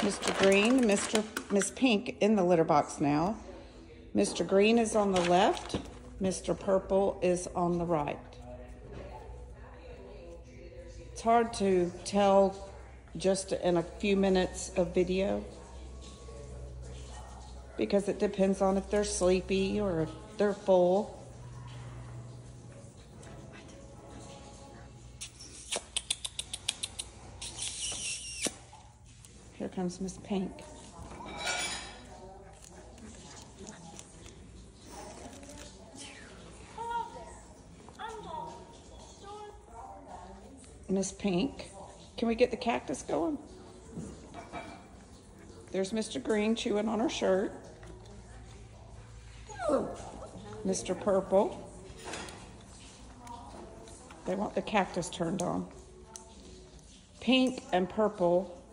Mr. Green, Miss Pink in the litter box now. Mr. Green is on the left. Mr. Purple is on the right. It's hard to tell just in a few minutes of video because it depends on if they're sleepy or if they're full. Here comes Miss Pink. Miss Pink, can we get the cactus going? There's Mr. Green chewing on her shirt. Mr. Purple. They want the cactus turned on. Pink and Purple